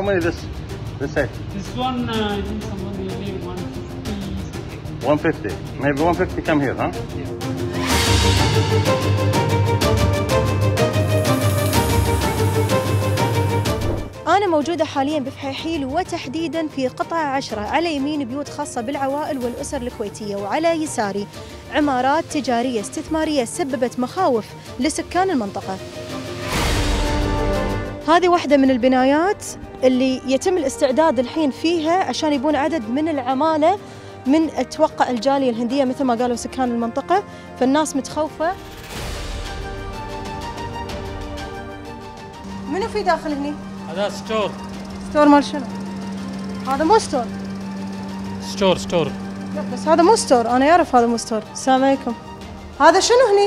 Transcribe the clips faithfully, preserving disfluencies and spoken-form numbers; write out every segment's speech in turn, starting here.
many this this say? This one, uh, I think someone nearly one fifty. one fifty. Maybe one fifty come here, huh? Yeah. أنا موجودة حالياً بفحيحيل وتحديداً في قطعة عشرة، على يمين بيوت خاصة بالعوائل والأسر الكويتية، وعلى يساري عمارات تجارية استثمارية سببت مخاوف لسكان المنطقة. هذه واحدة من البنايات اللي يتم الاستعداد الحين فيها عشان يبون عدد من العمالة من أتوقع الجالية الهندية مثل ما قالوا سكان المنطقة، فالناس متخوفة. منو في داخل هني؟ هذا ستور. ستور مال شنو؟ هذا مو ستور. ستور ستور. لا بس هذا مو ستور، أنا أعرف هذا مو ستور. السلام عليكم. هذا شنو هني؟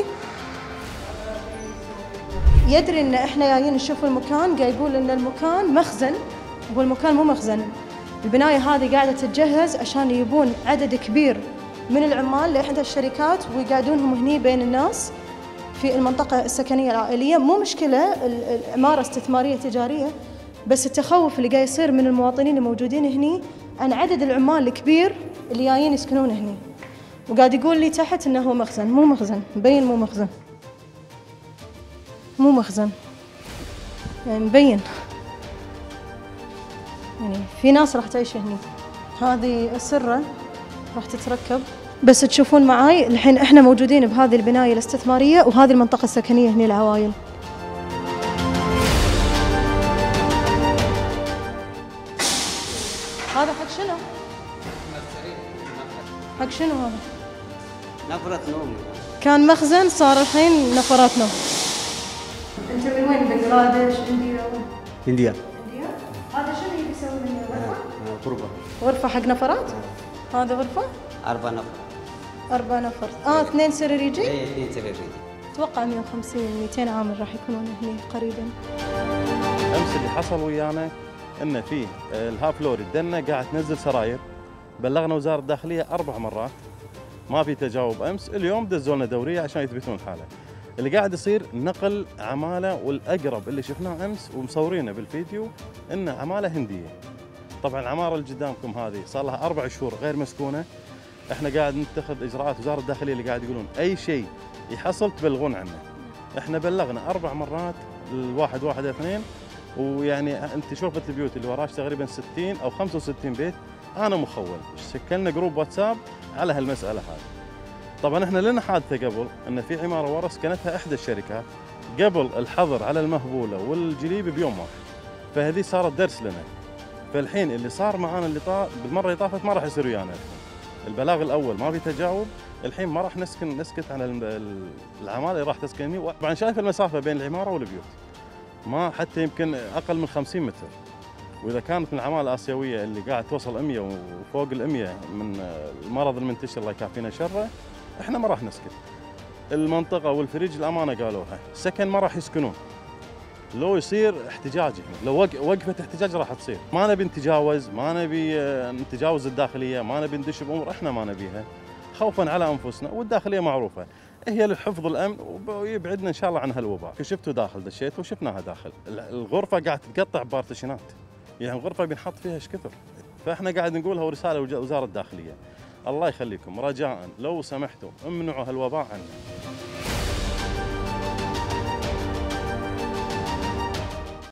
يدري إن إحنا جايين نشوف المكان، قاعد يقول إن المكان مخزن، والمكان مو مخزن. البناية هذه قاعدة تتجهز عشان يبون عدد كبير من العمال لإحدى الشركات ويقعدونهم هني بين الناس في المنطقة السكنية العائلية. مو مشكلة العمارة استثمارية تجارية، بس التخوف اللي قاعد يصير من المواطنين الموجودين هني عن عدد العمال الكبير اللي جايين يسكنون هني. وقاعد يقول لي تحت انه هو مخزن، مو مخزن، مبين مو مخزن. مو مخزن. يعني مبين. يعني في ناس راح تعيش هني. هذه السرة راح تتركب، بس تشوفون معاي الحين احنا موجودين بهذه البناية الاستثمارية وهذه المنطقة السكنية هني العوايل. هذا حق شنو؟ حق شنو هذا؟ نفرة نوم. كان مخزن صار الحين نفرات نوم. انت من وين؟ بنغلاديش؟ انديا؟ انديا. انديا؟ هذا شنو اللي يسوي لنا غرفة؟ غرفة. غرفة حق نفرات؟ هذا غرفة؟ أربع نفر. أربع نفر. اه اثنين سرير يجي؟ ايه اثنين سرير يجي. اتوقع مئة وخمسين مئتين عامل راح يكونون هني قريبا. امس اللي حصل ويانا ان في الهاف لوري الدنه قاعد تنزل سراير، بلغنا وزاره الداخليه اربع مرات ما في تجاوب. امس اليوم دزوا لنا دوريه عشان يثبتون الحاله. اللي قاعد يصير نقل عماله، والاقرب اللي شفناه امس ومصورينه بالفيديو ان عماله هنديه. طبعا العماره اللي قدامكم هذه صار لها اربع شهور غير مسكونه. احنا قاعد نتخذ اجراءات، وزاره الداخليه اللي قاعد يقولون اي شيء يحصل تبلغون عنه. احنا بلغنا اربع مرات الواحد واحد اثنين، ويعني انت شوفت البيوت اللي وراش تقريبا ستين او خمسة وستين بيت. انا مخول، شكلنا جروب واتساب على هالمساله هذه. طبعا احنا لنا حادثه قبل ان في عماره ورا سكنتها احدى الشركات قبل الحظر على المهبوله والجليب بيوم واحد، فهذه صارت درس لنا. فالحين اللي صار معانا اللي طا... بالمره اللي طافت ما راح يصير ويانا. البلاغ الاول ما في تجاوب، الحين ما راح نسكن نسكت عن العماله اللي راح تسكن هنا. طبعا شايف المسافه بين العماره والبيوت ما حتى يمكن اقل من خمسين متر، واذا كانت من العماله الاسيويه اللي قاعد توصل مئة وفوق ال مئة من المرض المنتشر الله يكافينا شره، احنا ما راح نسكت. المنطقه والفريج الامانه قالوها سكن ما راح يسكنون لو يصير احتجاج هنا، لو وقفه احتجاج راح تصير. ما نبي نتجاوز، ما نبي نتجاوز الداخليه، ما نبي ندش بامور احنا ما نبيها خوفا على انفسنا، والداخليه معروفه هي للحفظ الامن ويبعدنا ان شاء الله عن هالوباء. شفتوا داخل دشيت وشفناها داخل، الغرفه قاعد تتقطع بارتيشنات، يعني الغرفه بينحط فيها ايش كثر. فاحنا قاعد نقولها ورساله وزاره الداخليه، الله يخليكم رجاء لو سمحتوا امنعوا هالوباء عنا.